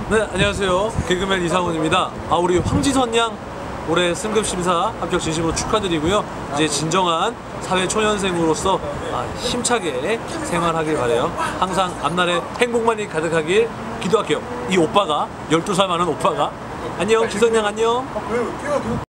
네, 안녕하세요. 개그맨 이상훈입니다. 우리 황지선 양 올해 승급 심사 합격 진심으로 축하드리고요. 이제 진정한 사회 초년생으로서 힘차게 생활하길 바래요. 항상 앞날에 행복만이 가득하길 기도할게요. 이 오빠가 12살 많은 오빠가 안녕, 지선 양 안녕.